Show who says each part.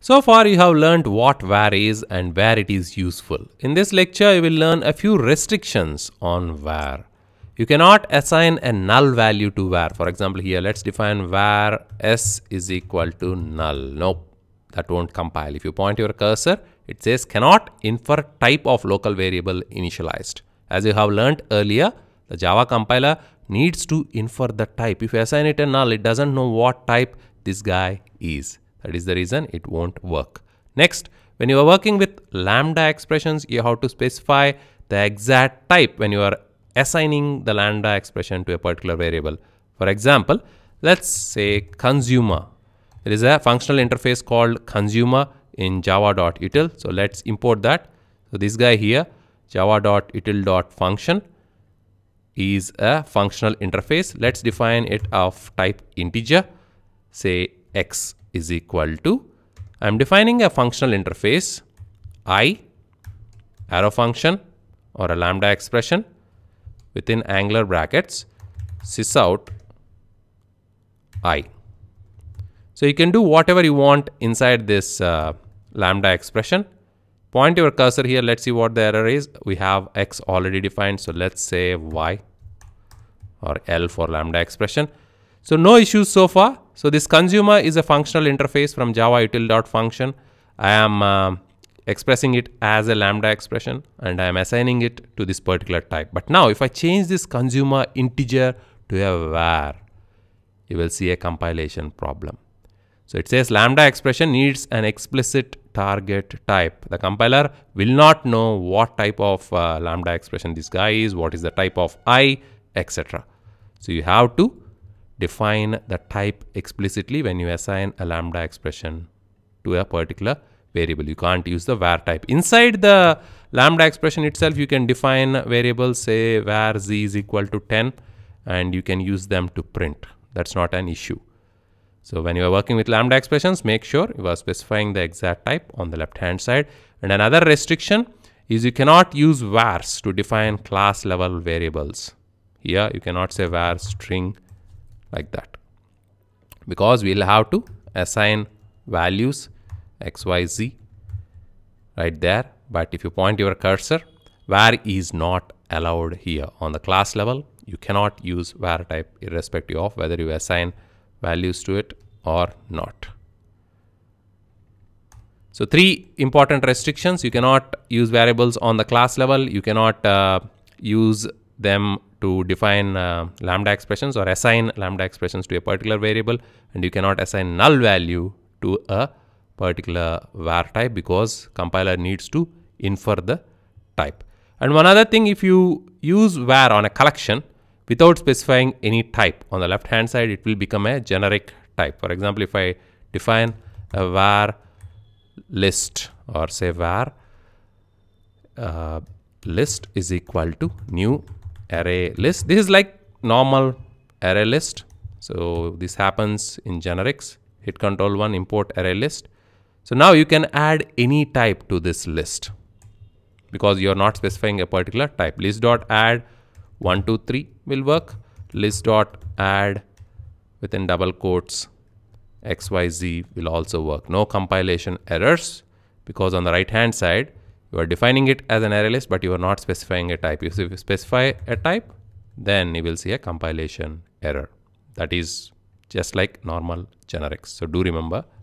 Speaker 1: So far you have learned what var is and where it is useful. In this lecture you will learn a few restrictions on var. You cannot assign a null value to var. For example, here let's define var s is equal to null. Nope, that won't compile. If you point your cursor, it says cannot infer type of local variable initialized. As you have learned earlier, the Java compiler needs to infer the type. If you assign it a null, it doesn't know what type this guy is. That is the reason it won't work. Next, when you are working with lambda expressions, you have to specify the exact type when you are assigning the lambda expression to a particular variable. For example, let's say consumer. There is a functional interface called consumer in java.util. So let's import that. So this guy here, java.util.function is a functional interface. Let's define it of type integer. Say x is equal to, I'm defining a functional interface I, arrow function or a lambda expression within angular brackets sysout I. So you can do whatever you want inside this lambda expression. Point your cursor here. Let's see what the error is. We have x already defined. So let's say y or L for lambda expression. So no issues so far. So this consumer is a functional interface from java.util.function. I am expressing it as a lambda expression and I am assigning it to this particular type. But now if I change this consumer integer to a var, you will see a compilation problem. So it says lambda expression needs an explicit target type. The compiler will not know what type of lambda expression this guy is, what is the type of I, etc. So you have to define the type explicitly when you assign a lambda expression to a particular variable. You can't use the var type. Inside the lambda expression itself, you can define variables, say var z is equal to 10, and you can use them to print. That's not an issue. So when you are working with lambda expressions, make sure you are specifying the exact type on the left hand side. And another restriction is you cannot use vars to define class level variables. Here you cannot say var string like that, because we'll have to assign values x, y, z right there. But if you point your cursor, var is not allowed here. On the class level, you cannot use var type irrespective of whether you assign values to it or not. So three important restrictions. You cannot use variables on the class level. You cannot use them to define lambda expressions or assign lambda expressions to a particular variable, and you cannot assign null value to a particular var type because compiler needs to infer the type. And one other thing, if you use var on a collection without specifying any type, on the left hand side it will become a generic type. For example, if I define a var list or say var list is equal to new array list. This is like normal array list. So this happens in generics. Hit Control 1, import array list. So now you can add any type to this list because you are not specifying a particular type. List.add 1, 2, 3 will work. List.add within double quotes XYZ will also work. No compilation errors because on the right hand side you are defining it as an array list, but you are not specifying a type. If you specify a type, then you will see a compilation error. That is just like normal generics. So do remember